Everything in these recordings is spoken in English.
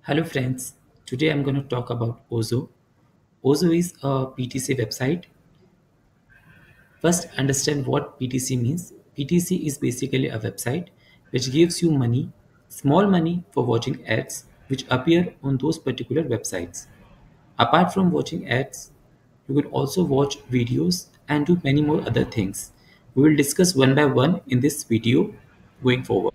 Hello friends, today I'm going to talk about Ozo. Ozo is a PTC website. First, understand what PTC means. PTC is basically a website which gives you money, small money for watching ads which appear on those particular websites. Apart from watching ads, you can also watch videos and do many more other things. We will discuss one by one in this video going forward.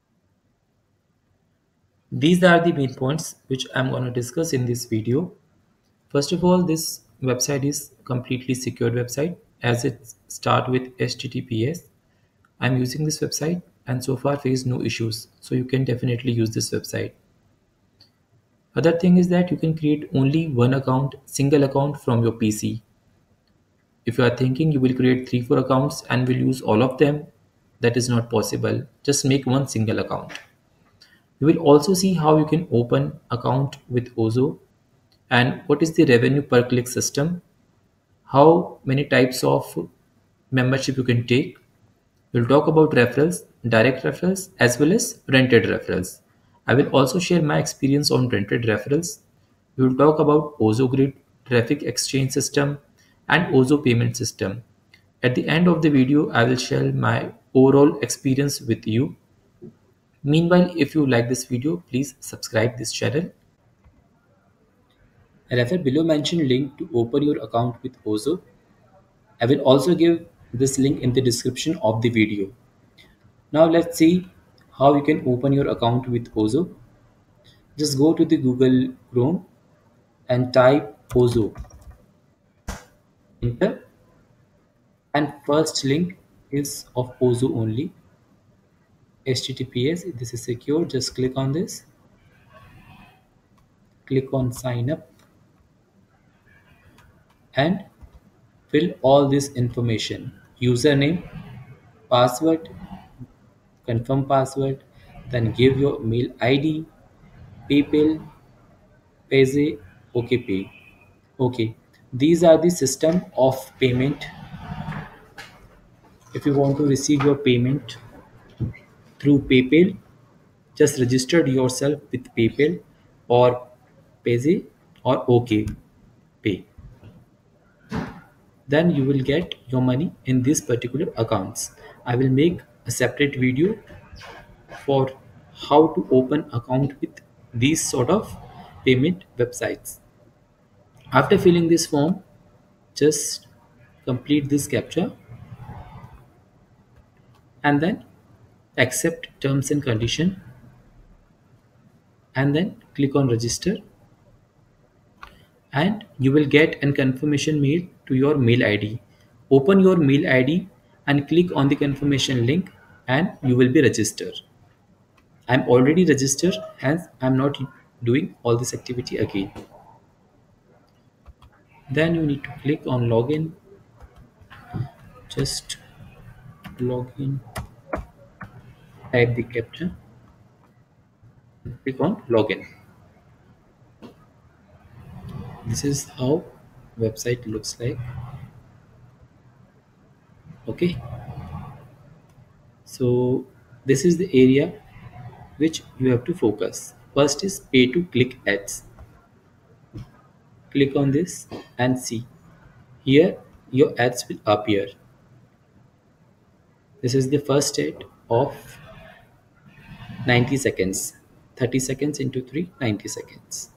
These are the main points which I'm going to discuss in this video. First of all, this website is completely secured website as it start with HTTPS. I'm using this website and so far faced no issues. So you can definitely use this website. Other thing is that you can create only one account, single account from your PC. If you are thinking you will create 3-4 accounts and will use all of them, that is not possible. Just make one single account. You will also see how you can open account with Ozo and what is the revenue per click system, how many types of membership you can take. We'll talk about referrals, direct referrals, as well as rented referrals. I will also share my experience on rented referrals. We will talk about Ozo Grid, traffic exchange system, and Ozo payment system. At the end of the video, I will share my overall experience with you. Meanwhile, if you like this video, please subscribe this channel. Refer below mentioned link to open your account with Ozo. I will also give this link in the description of the video. Now let's see how you can open your account with Ozo. Just go to the Google Chrome and type Ozo. Enter, and first link is of Ozo only. HTTPS, this is secure. Just click on this. Click on sign up and fill all this information. Username, password, confirm password, then give your mail ID, PayPal, Payze, OKPay. Okay, these are the system of payment. If you want to receive your payment through PayPal, just register yourself with PayPal or Payze or OKPay. Then you will get your money in these particular accounts. I will make a separate video for how to open account with these sort of payment websites. After filling this form, just complete this captcha and then accept terms and condition and then click on register, and you will get a confirmation mail to your mail ID. Open your mail ID and click on the confirmation link and you will be registered. I'm already registered, hence I'm not doing all this activity again. Then you need to click on login. Just log in, type the captcha, click on login. This is how website looks like. Okay, so this is the area which you have to focus. First is pay to click ads. Click on this and see. Here your ads will appear. This is the first ad of 90 seconds. 30 seconds into 3, 90 seconds.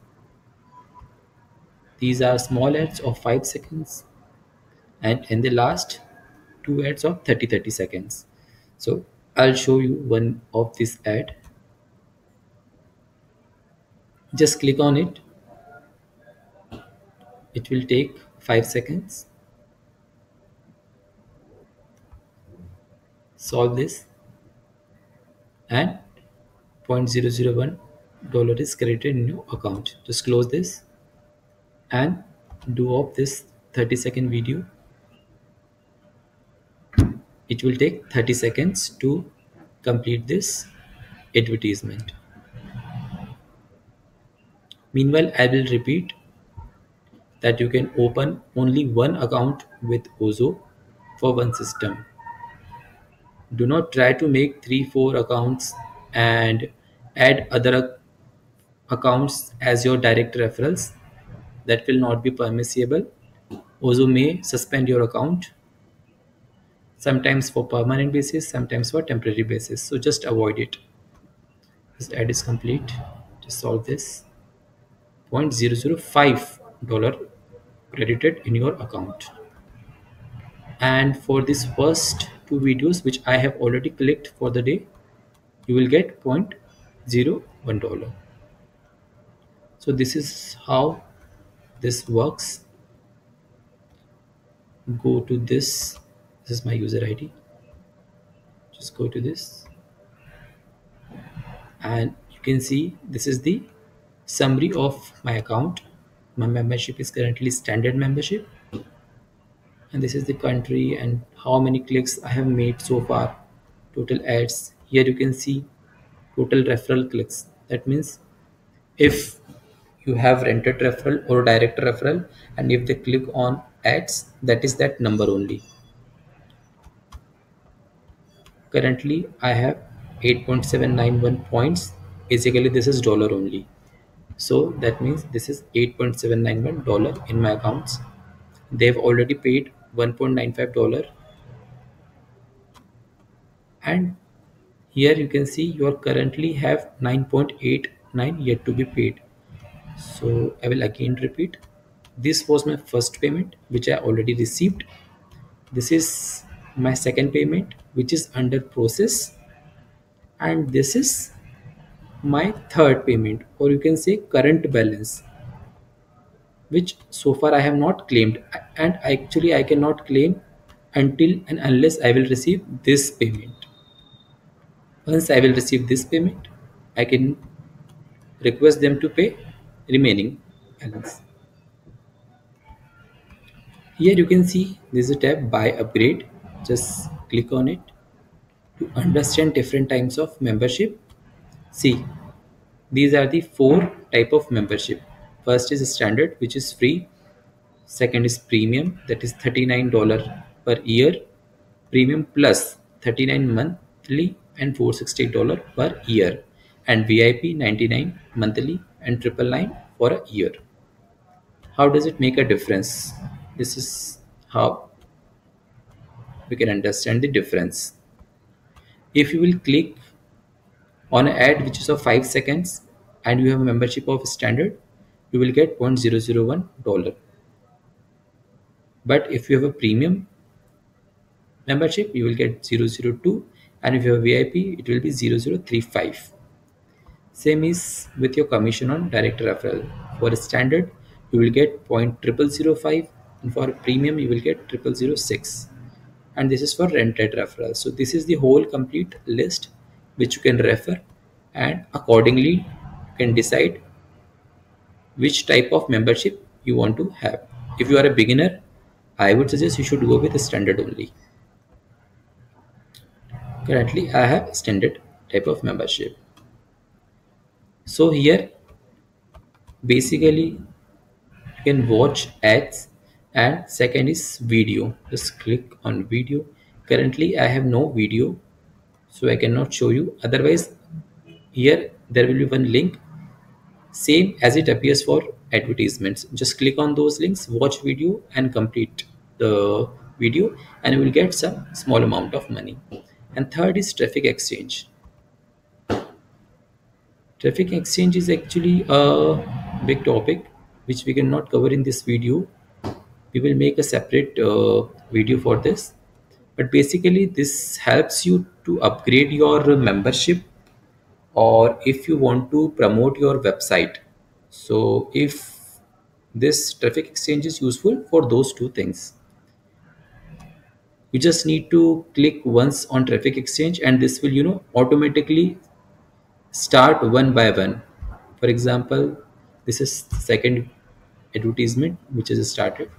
These are small ads of 5 seconds, and in the last 2 ads of 30 seconds. So I'll show you one of this ad. Just click on it. It will take 5 seconds. Solve this and $0.001 is credited in your account. Just close this and do off this 30-second video. It will take 30 seconds to complete this advertisement. Meanwhile, I will repeat that you can open only one account with Ozo for one system. Do not try to make 3-4 accounts and add other accounts as your direct referrals. That will not be permissible. Ozo may suspend your account, sometimes for permanent basis, sometimes for temporary basis. So just avoid it. This ad is complete. Just solve this. $0.005 credited in your account. And for this first two videos which I have already clicked for the day, you will get $0.01. So this is how this works. Go to this is my user ID. Just go to this and you can see this is the summary of my account. My membership is currently standard membership, and this is the country and how many clicks I have made so far, total ads. Here you can see total referral clicks. That means if you have rented referral or direct referral, and if they click on ads, that is that number only. Currently I have 8.791 points. Basically this is dollar only, so that means this is $8.791 in my accounts. They've already paid $1.95, and here you can see you are currently have 9.89 yet to be paid. So I will again repeat, this was my first payment which I already received. This is my second payment which is under process, and this is my third payment, or you can say current balance, which so far I have not claimed, and actually I cannot claim until and unless I will receive this payment. Once I will receive this payment, I can request them to pay remaining balance. Here you can see there is a tab buy upgrade. Just click on it to understand different types of membership. See, these are the four type of membership. First is standard, which is free. Second is premium, that is $39 per year. Premium plus 39 monthly and $468 per year. And VIP 99 monthly and 999 for a year. How does it make a difference? This is how we can understand the difference. If you will click on an ad which is of 5 seconds and you have a membership of standard, you will get $0.001. But if you have a premium membership, you will get 0.002, and if you have VIP, it will be 0.035. Same is with your commission on direct referral. For a standard, you will get 0.0005, and for premium, you will get 0.006. And this is for rented referral. So this is the whole complete list which you can refer, and accordingly you can decide which type of membership you want to have. If you are a beginner, I would suggest you should go with the standard only. Currently I have standard type of membership. So here basically you can watch ads, and second is video. Just click on video. Currently I have no video, so I cannot show you. Otherwise here there will be one link, same as it appears for advertisements. Just click on those links, watch video and complete the video, and you will get some small amount of money. And third is traffic exchange. Traffic exchange is actually a big topic which we cannot cover in this video. We will make a separate video for this. But basically this helps you to upgrade your membership, or if you want to promote your website. So if this traffic exchange is useful for those two things, you just need to click once on traffic exchange, and this will automatically start one by one. For example, this is the second advertisement which is started.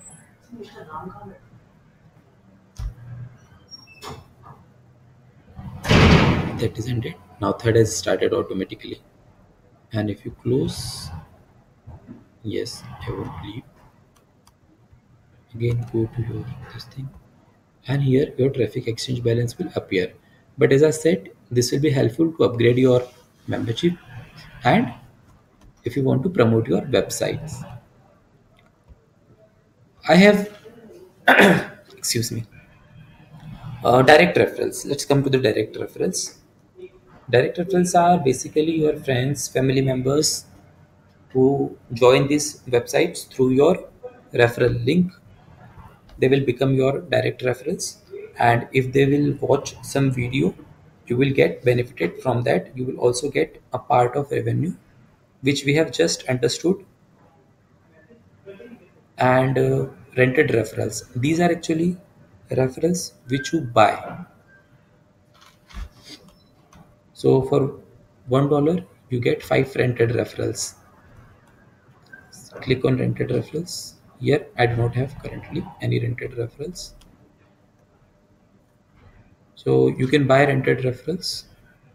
That is ended. Now third has started automatically, and if you close, yes, I won't leave. Again go to your this thing, and here your traffic exchange balance will appear. But as I said, this will be helpful to upgrade your membership, and if you want to promote your websites. I have, excuse me, direct referrals. Let's come to the direct referrals. Direct referrals are basically your friends, family members who join these websites through your referral link. They will become your direct referrals, and if they will watch some video, you will get benefited from that. You will also get a part of revenue, which we have just understood. And rented referrals, these are actually referrals which you buy. So for $1 you get 5 rented referrals. Click on rented referrals. Here I do not have currently any rented referrals, so you can buy rented referrals.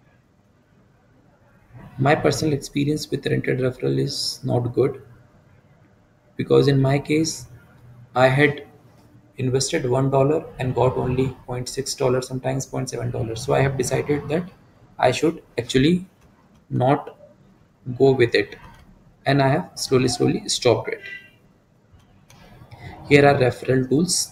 My personal experience with rented referral is not good, because in my case I had invested $1 and got only $0.6, sometimes $0.7. So I have decided that I should actually not go with it, and I have slowly stopped it. Here are referral tools.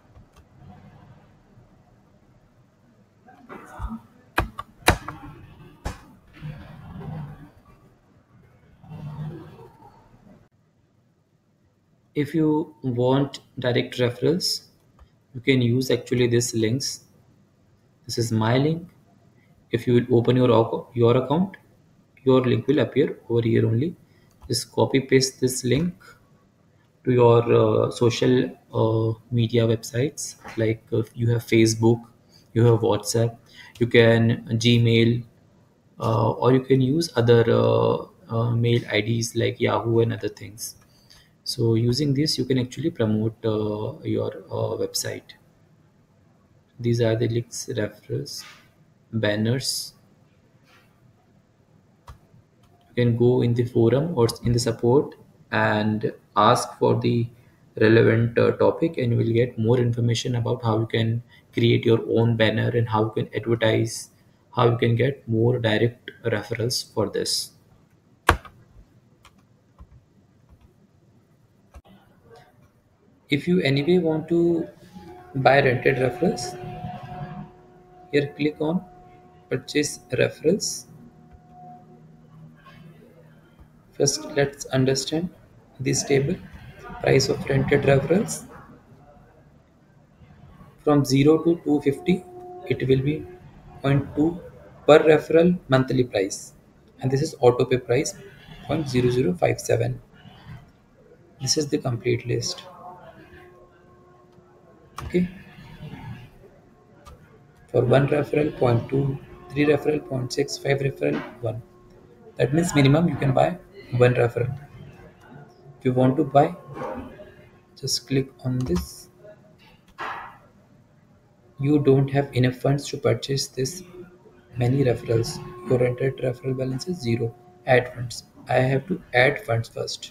If you want direct referrals, you can use actually these links. This is my link. If you will open your account, your link will appear over here only. Just copy paste this link to your social media websites, like you have Facebook, you have WhatsApp, you can Gmail, or you can use other mail IDs like Yahoo and other things. So using this you can actually promote your website. These are the links, referrals, banners. You can go in the forum or in the support and ask for the relevant topic, and you will get more information about how you can create your own banner and how you can advertise, how you can get more direct referrals for this. If you anyway want to buy rented referrals, here click on purchase referrals. First let's understand this table. Price of rented referrals from 0 to 250, it will be zero point 0.2 per referral monthly price, and this is auto pay price 0.0057. This is the complete list. Okay, for one referral 0.2, three referral 0.6, five referral 1. That means minimum you can buy one referral. If you want to buy, just click on this. You don't have enough funds to purchase this many referrals. Your rented referral balance is 0. Add funds. I have to add funds first.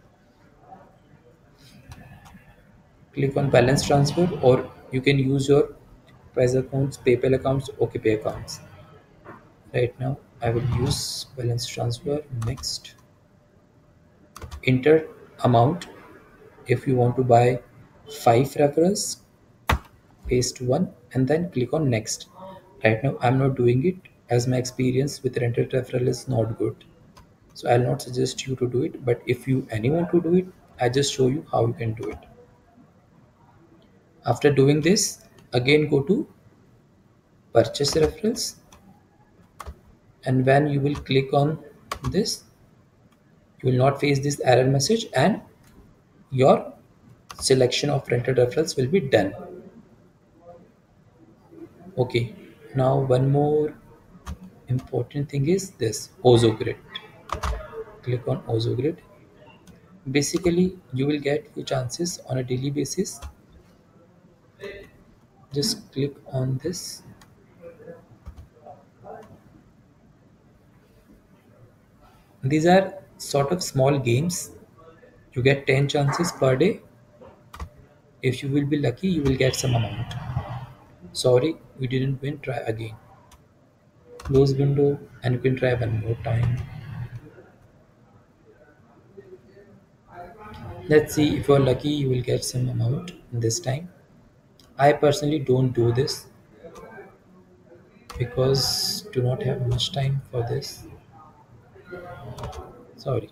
Click on balance transfer, or you can use your Wise accounts, PayPal accounts, OKPay accounts. Right now I will use balance transfer. Next, enter amount. If you want to buy 5 referrals, paste 1 and then click on next. Right now I'm not doing it as my experience with rented referral is not good, so I'll not suggest you to do it, but if you anyone to do it, I just show you how you can do it. After doing this, again go to purchase referrals, and when you will click on this, you will not face this error message and your selection of rented referrals will be done. Okay, now one more important thing is this Ozo Grid. Click on Ozo Grid. Basically you will get few chances on a daily basis. Just click on this. These are sort of small games. You get 10 chances per day. If you will be lucky, you will get some amount. Sorry, we didn't win, try again. Close window and you can try one more time. Let's see, if you're lucky, you will get some amount this time. I personally don't do this because do not have much time for this. Sorry,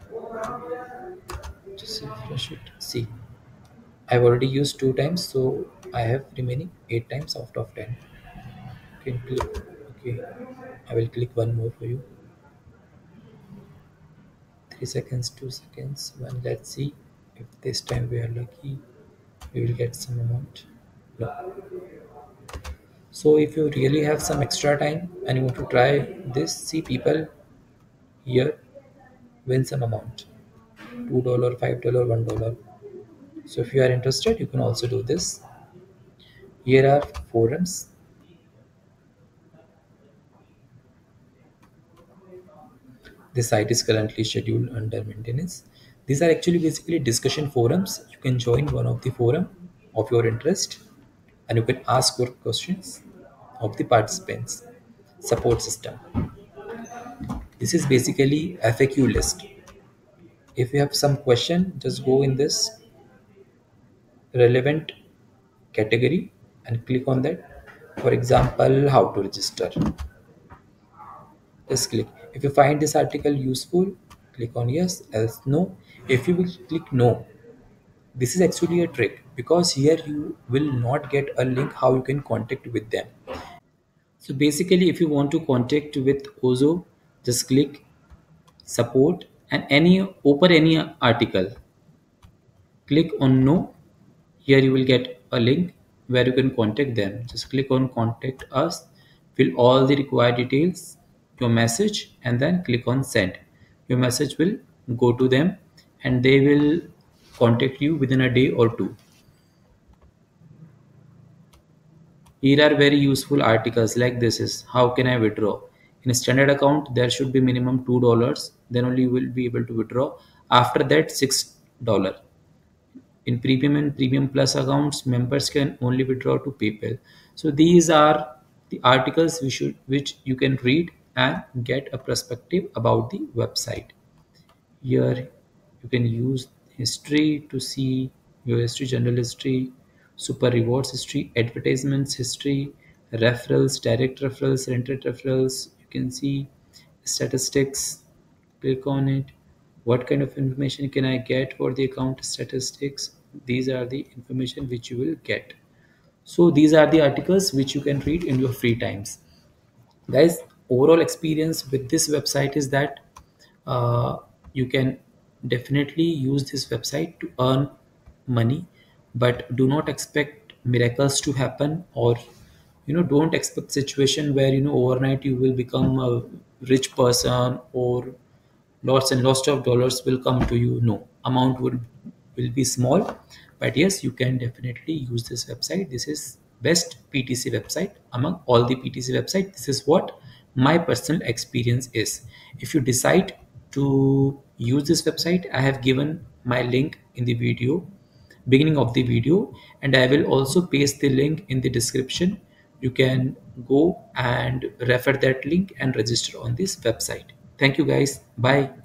just refresh it. See, I've already used 2 times, so I have remaining 8 times out of 10. You can click. Okay, I will click one more for you. 3 seconds, 2 seconds, one. Let's see if this time we are lucky. We will get some amount. No. So if you really have some extra time and you want to try this, see people here win some amount. $2, $5, $1. So if you are interested, you can also do this. Here are forums. This site is currently scheduled under maintenance. These are actually basically discussion forums. You can join one of the forum of your interest and you can ask your questions of the participants. Support system. This is basically FAQ list. If you have some question, just go in this relevant category and click on that. For example, how to register. Just click. If you find this article useful, click on yes, else no. If you will click no, this is actually a trick because here you will not get a link how you can contact with them. So basically, if you want to contact with Ozo, just click support and open any article. Click on no. Here you will get a link where you can contact them. Just click on contact us, fill all the required details, your message, and then click on send. Your message will go to them and they will contact you within a day or two. Here are very useful articles like this is how can I withdraw. In a standard account, there should be minimum $2. Then only you will be able to withdraw. After that, $6. In premium and premium plus accounts, members can only withdraw to PayPal. So these are the articles which you can read and get a perspective about the website. Here you can use history to see your history, general history, super rewards history, advertisements history, referrals, direct referrals, rented referrals. You can see statistics. Click on it. What kind of information can I get for the account statistics? These are the information which you will get. So these are the articles which you can read in your free times. Guys, overall experience with this website is that you can definitely use this website to earn money, but do not expect miracles to happen, or don't expect situation where overnight you will become a rich person or lots and lots of dollars will come to you. No, amount will be small, but yes, you can definitely use this website. This is best PTC website among all the PTC website. This is what my personal experience is. If you decide to use this website, I have given my link in the video beginning of the video, and I will also paste the link in the description. You can go and refer that link and register on this website. Thank you guys. Bye.